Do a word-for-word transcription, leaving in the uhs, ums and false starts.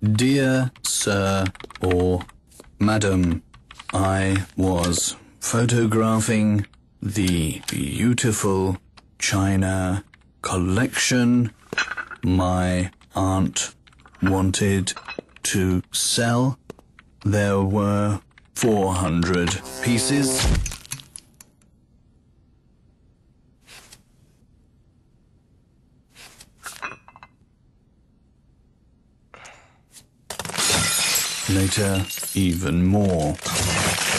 Dear Sir or Madam, I was photographing the beautiful China collection my aunt wanted to sell. There were four hundred pieces. Later, even more.